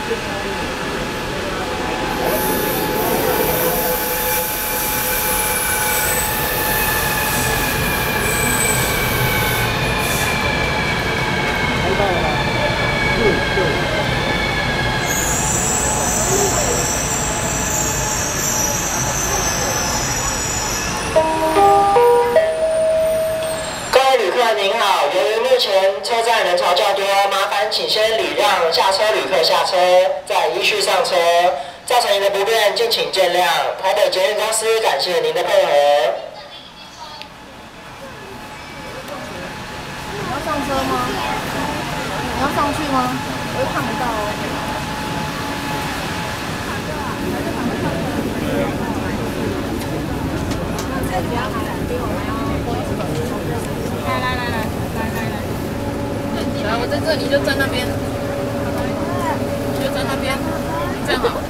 您好，由于目前车站人潮较多，麻烦请先礼让下车旅客下车，再依序上车，造成您的不便，敬请见谅。台北捷运公司感谢您的配合。 你要上车吗？你要上去吗？我又看不到哦。来，我在这里就站那边，就站那边，站好。